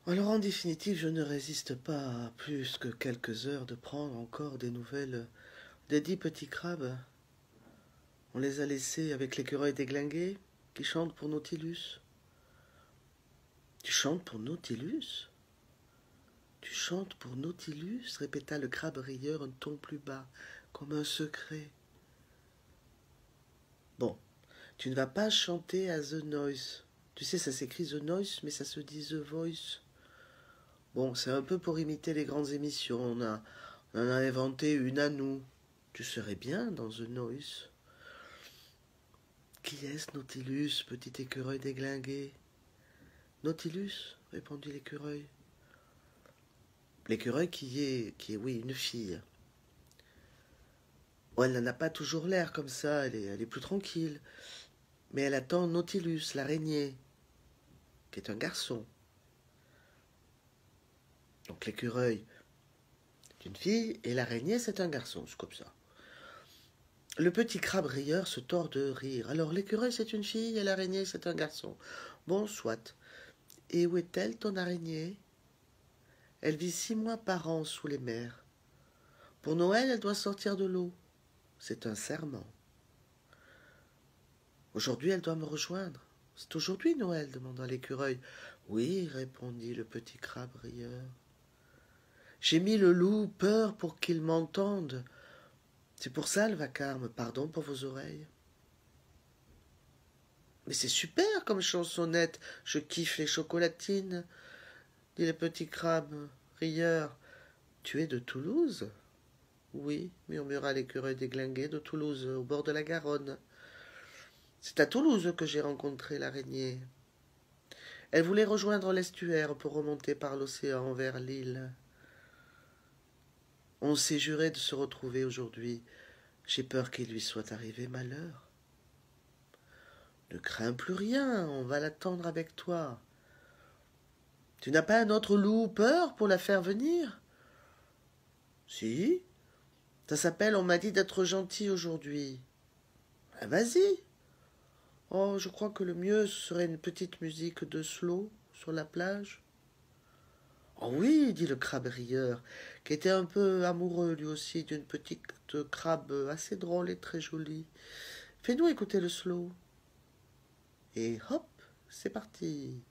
Alors en définitive, je ne résiste pas à plus que quelques heures de prendre encore des nouvelles des 10 petits crabes. On les a laissés avec l'écureuil déglingué qui chante pour Nautilus. Tu chantes pour Nautilus? Tu chantes pour Nautilus? Répéta le crabe rieur un ton plus bas, comme un secret. Bon, tu ne vas pas chanter à The Noise. Tu sais, ça s'écrit The Noise, mais ça se dit The Voice. Bon, c'est un peu pour imiter les grandes émissions. On en a inventé une à nous. Tu serais bien dans The Noise. Qui est-ce, Nautilus, petit écureuil déglingué? Nautilus, répondit l'écureuil. L'écureuil qui est, oui, une fille. Oh, elle n'en a pas toujours l'air comme ça, elle est plus tranquille. Mais elle attend Nautilus, l'araignée, qui est un garçon. Donc l'écureuil, c'est une fille, et l'araignée, c'est un garçon, c'est comme ça. Le petit crabe rieur se tord de rire. Alors l'écureuil, c'est une fille, et l'araignée, c'est un garçon. Bon, soit. Et où est-elle, ton araignée? Elle vit 6 mois par an sous les mers. Pour Noël, elle doit sortir de l'eau. C'est un serment. Aujourd'hui, elle doit me rejoindre. C'est aujourd'hui Noël, demanda l'écureuil. Oui, répondit le petit crabe rieur. J'ai mis le loup peur pour qu'il m'entende. C'est pour ça, le vacarme, pardon pour vos oreilles. Mais c'est super comme chansonnette, je kiffe les chocolatines, dit le petit crabe rieur. Tu es de Toulouse? Oui, murmura l'écureuil déglingué, de Toulouse, au bord de la Garonne. C'est à Toulouse que j'ai rencontré l'araignée. Elle voulait rejoindre l'estuaire pour remonter par l'océan vers l'île. On s'est juré de se retrouver aujourd'hui. J'ai peur qu'il lui soit arrivé malheur. Ne crains plus rien, on va l'attendre avec toi. Tu n'as pas un autre loup peur pour la faire venir? Si. Ça s'appelle On m'a dit d'être gentil aujourd'hui. Ah, vas-y. Oh, je crois que le mieux serait une petite musique de slow sur la plage. Oh oui, dit le crabe rieur, qui était un peu amoureux lui aussi d'une petite crabe assez drôle et très jolie. Fais-nous écouter le slow. Et hop, c'est parti.